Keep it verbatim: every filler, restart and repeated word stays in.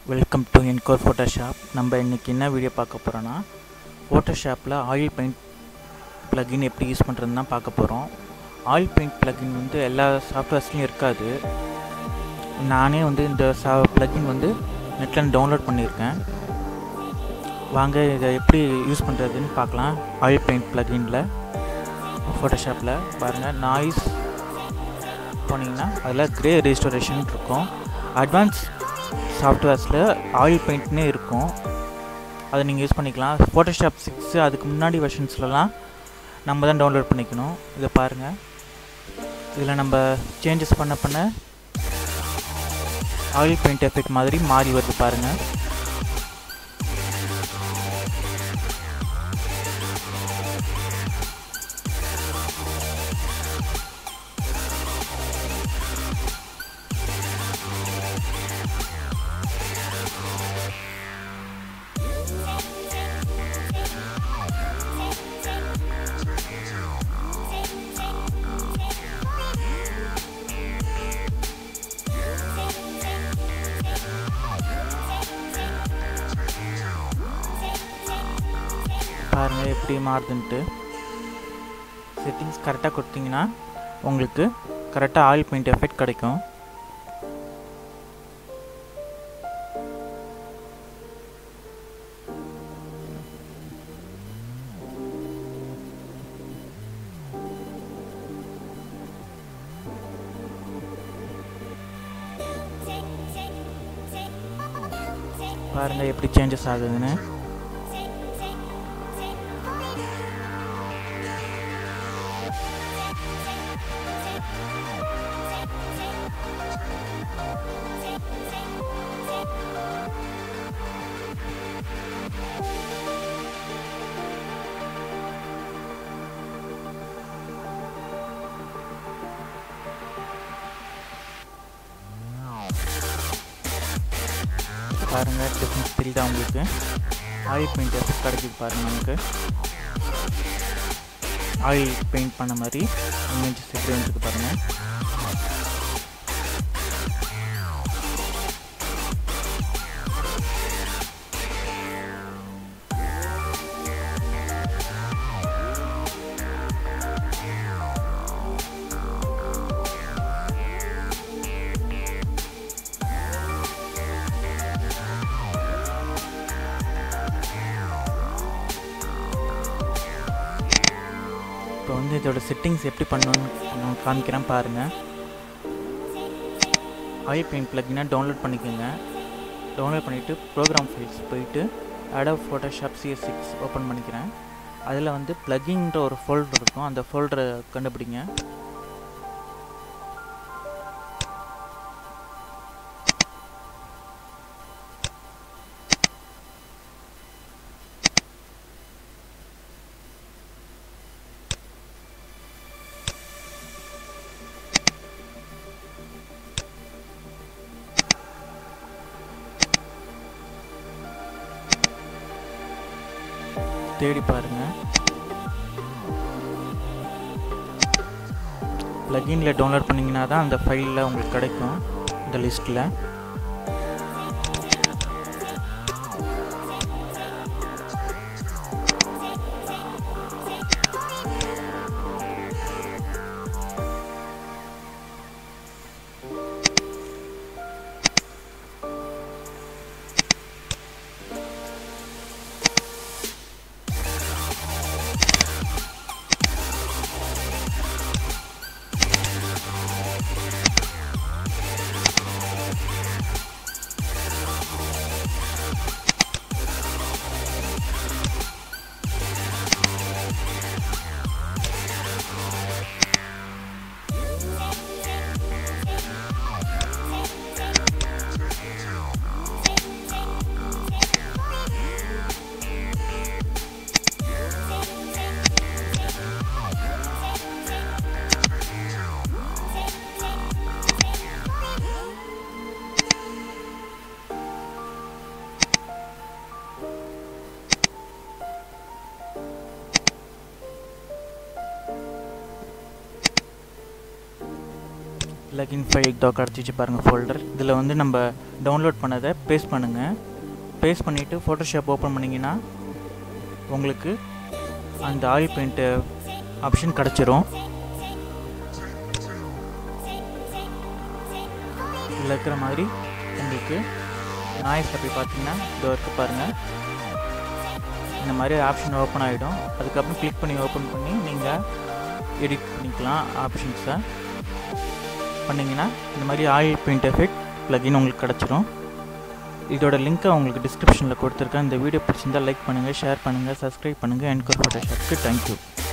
Welcome to Encore Photoshop. நம்ம இன்றைக்கி என்ன வீடியோ பார்க்க போகிறோன்னா, ஃபோட்டோஷாப்பில் ஆயில் பெயிண்ட் ப்ளகின் எப்படி யூஸ் பண்ணுறதுன்னு தான் பார்க்க போகிறோம். ஆயில் பெயிண்ட் ப்ளகின் வந்து எல்லா சாஃப்ட்வேர்ஸ்லையும் இருக்காது. நானே வந்து இந்த சா ப்ளகின் வந்து நெட்டில் டவுன்லோட் பண்ணியிருக்கேன். வாங்க இதை எப்படி யூஸ் பண்ணுறதுன்னு பார்க்கலாம். ஆயில் பெயிண்ட் ப்ளகினில் ஃபோட்டோஷாப்பில் பாருங்கள், நாய்ஸ் போனீங்கன்னா அதில் கிரே ரெஸ்டோரேஷன் இருக்கும். அட்வான்ஸ் சாஃப்ட்வேர்ஸில் ஆயில் பெயிண்ட்னே இருக்கும், அதை நீங்கள் யூஸ் பண்ணிக்கலாம். ஃபோட்டோஷாப் சிக்ஸு அதுக்கு முன்னாடி வெர்ஷன்ஸ்லலாம் நம்ம தான் டவுன்லோட் பண்ணிக்கணும். இதை பாருங்கள், இதில் நம்ம சேஞ்சஸ் பண்ண பண்ண ஆயில் பெயிண்ட் எஃபெக்ட் மாதிரி மாறி வருது பாருங்கள். பாருங்கள் எப்படி மாறுதுன்ட்டு. செட்டிங்ஸ் கரெக்டாக கொடுத்தீங்கன்னா உங்களுக்கு கரெக்டாக ஆயில் பெயிண்ட் எஃபெக்ட் கிடைக்கும். பாருங்கள் எப்படி சேஞ்சஸ் ஆகுதுன்னு. பாருங்கள் டிஃப்ரென்ஸ் தெரியுதா உங்களுக்கு? ஆயில் பெயிண்ட் எஃபெக்ட் கிடைக்குது பாருங்கள். நமக்கு ஆயில் பெயிண்ட் பண்ண மாதிரி இமேஜஸ் எப்படி வந்துருக்கு பாருங்கள். இப்போ வந்து இதோட செட்டிங்ஸ் எப்படி பண்ணணும்னு காமிக்கிறேன் பாருங்கள். ஆயில் பெயிண்ட் ப்ளகினை டவுன்லோட் பண்ணிக்கோங்க. டவுன்லோட் பண்ணிவிட்டு ப்ரோக்ராம் ஃபைல்ஸ் போயிட்டு Adobe Photoshop C S six open பண்ணிக்கிறேன். அதில் வந்து ப்ளகின்ற ஒரு ஃபோல்டர் இருக்கும், அந்த ஃபோல்டரை கண்டுபிடிங்க. தேடி பாருங்கள். ப்ளகின்ல டவுன்லோட் பண்ணிங்கன்னா தான் அந்த ஃபைலில் உங்களுக்கு கிடைக்கும், இந்த லிஸ்ட்டில். plugin file இதோ கிடச்சிச்சு பாருங்கள் ஃபோல்டர். இதில் வந்து நம்ம டவுன்லோட் பண்ணதை பேஸ்ட் பண்ணுங்கள். பேஸ்ட் பண்ணிவிட்டு ஃபோட்டோஷாப் ஓப்பன் பண்ணிங்கன்னா உங்களுக்கு அந்த ஆயில் பெயிண்ட்டு ஆப்ஷன் கிடச்சிரும். இதில் இருக்கிற மாதிரி உங்களுக்கு நாய்ஸில் போய் பார்த்தீங்கன்னா இதோ இருக்குது பாருங்கள். இந்த மாதிரி ஆப்ஷன் ஓப்பன் ஆகிடும். அதுக்கப்புறம் கிளிக் பண்ணி ஓப்பன் பண்ணி நீங்கள் எடிட் பண்ணிக்கலாம். ஆப்ஷன்ஸை பண்ணிங்கன்னா இந்த மாதிரி ஆயில் பெயிண்ட் எஃபெக்ட் ப்ளகின் உங்களுக்கு கிடச்சிரும். இதோட லிங்க்கை உங்களுக்கு டிஸ்கிரிப்ஷனில் கொடுத்துருக்கேன். இந்த வீடியோ பிடிச்சிருந்தால் லைக் பண்ணுங்கள், ஷேர் பண்ணுங்கள், சப்ஸ்கிரைப் பண்ணுங்கள். என்கோர் ஃபோட்டோஷாப்க்கு தேங்க்யூ.